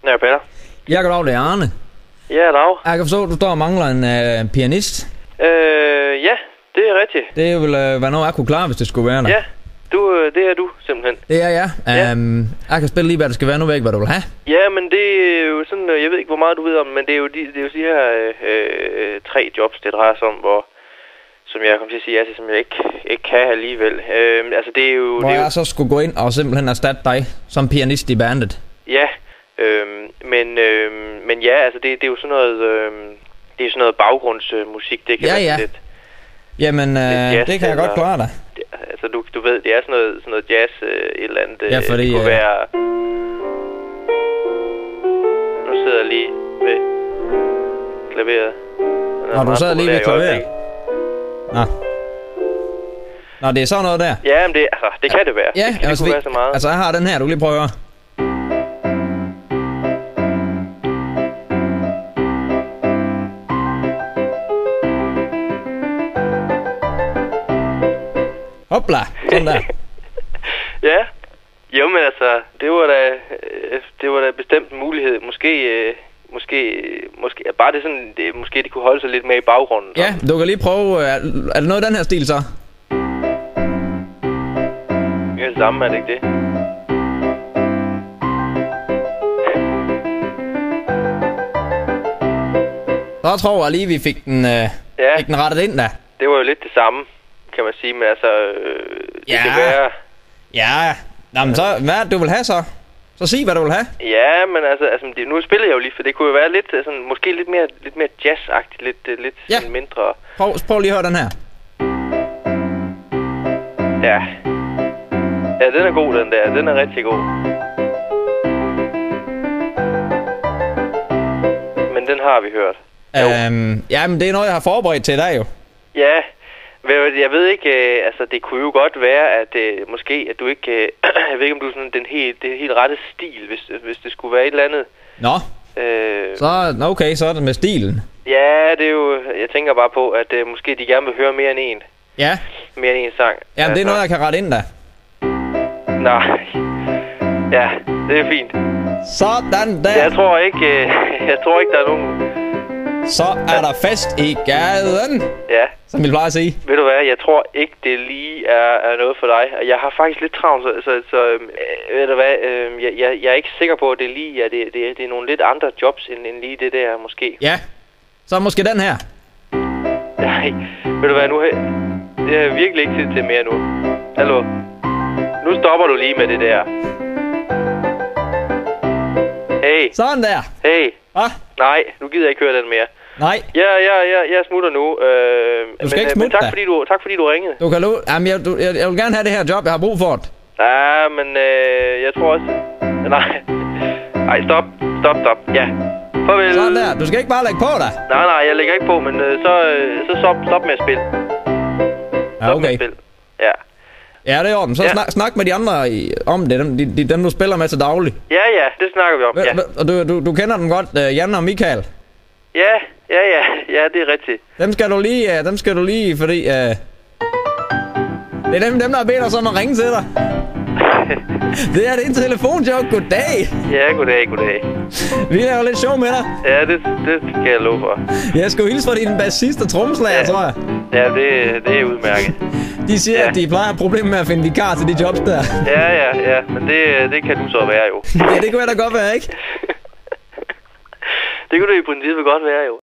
Ja, Peter. Ja, goddag, det er Arne. Ja, dag. Jeg kan forstå, at du står og mangler en pianist. Ja, det er rigtigt. Det ville være noget, jeg kunne klare, hvis det skulle være der. Ja, det er du simpelthen. Det er jeg. Jeg kan spille lige, hvad det skal være. Nu ved jeg ikke, hvad du vil have. Ja, men det er jo sådan, jeg ved ikke, hvor meget du ved om, men det er jo de her 3 jobs, det drejer sig om, som jeg kom til at sige, altså, som jeg ikke kan alligevel. Altså, det er jo... Hvor jeg så skulle gå ind og simpelthen erstatte dig som pianist i bandet. Ja, men ja, altså, det er jo sådan noget... det er sådan noget baggrundsmusik, det kan være lidt... Jamen, det kan jeg godt klare dig. Altså, du ved, det er sådan noget jazz, et eller andet. Ja, fordi... Det kunne være... Nu sidder jeg lige ved klaveret. Nå, du sidder lige ved klaveret? Nå, det er sådan noget der? Ja, men det kan det være. Ja, det kunne være så meget. Altså, jeg har den her, du lige prøve at høre. Hopla, sådan der. Ja, jo, men altså, det var da bestemt en mulighed. Måske bare det sådan, måske de kunne holde sig lidt med i baggrunden. Så. Ja, du kan lige prøve, er det noget af den her stil så? Det er det samme, er det ikke det? Så tror jeg lige, vi fik den rettet ind da. Det var jo lidt det samme, kan man sige, men altså, det kan være... Ja, jamen så, hvad du vil have så? Så sig, hvad du vil have. Ja, men altså nu spiller jeg jo lige, for det kunne jo være lidt sådan, måske lidt mere jazz-agtigt, lidt sådan mindre... Prøv lige at høre den her. Ja. Ja, den er god, den der. Den er rigtig god. Men den har vi hørt. Ja, men det er noget, jeg har forberedt til dig jo. Ja, jeg ved ikke, altså det kunne jo godt være, at måske, at du ikke, jeg ved ikke, om du er sådan den helt rette stil, hvis det skulle være et eller andet. Nå, okay, så er det med stilen. Ja, det er jo, jeg tænker bare på, at måske de gerne vil høre mere end en. Ja. Mere end en sang. Jamen, det er noget, jeg kan rette ind da. Nej. Ja, det er fint. Sådan der. Jeg tror ikke, der er nogen... Så er der fest i gaden. Ja. Som vi plejer at sige. Ved du hvad, jeg tror ikke, det lige er noget for dig. Jeg har faktisk lidt travlt, så ved du hvad, jeg er ikke sikker på, at det lige er, det er nogle lidt andre jobs, end lige det der, måske. Ja, så måske den her. Nej, ved du hvad, det er virkelig ikke tid til mere nu. Hallo? Nu stopper du lige med det der. Hey. Sådan der. Hey. Hvad? Nej, nu gider jeg ikke høre den mere. Nej. Jeg smutter nu. Du skal ikke smutte men tak fordi du ringede. Du kan jamen, jeg vil gerne have det her job, jeg har brug for det. Ja, men jeg tror også... Nej, stop. Ja. Farvel. Sådan der. Du skal ikke bare lægge på dig. Nej, jeg lægger ikke på, men så stop med at spille. Ja, okay. Ja. Ja, det er orden. Så snak med de andre om det, dem du spiller med til daglig. Ja, det snakker vi om, ja. Og du kender dem godt, Jan og Michael? Ja, det er rigtigt. Dem skal du lige, fordi... det er dem, der har bedt os om at ringe til dig. Det er din telefonjoke. Goddag. Ja, goddag. Vi laver lidt show med dig. Ja, det kan jeg love for. Jeg skal jo hilse for din bassist og trommeslager, tror jeg. Ja, det er udmærket. De siger, at de plejer at have problemer med at finde vikar til de jobs der. Ja, men det kan du så være jo. Ja, det kunne jeg da godt være, ikke? Det kunne du i princippet godt være jo.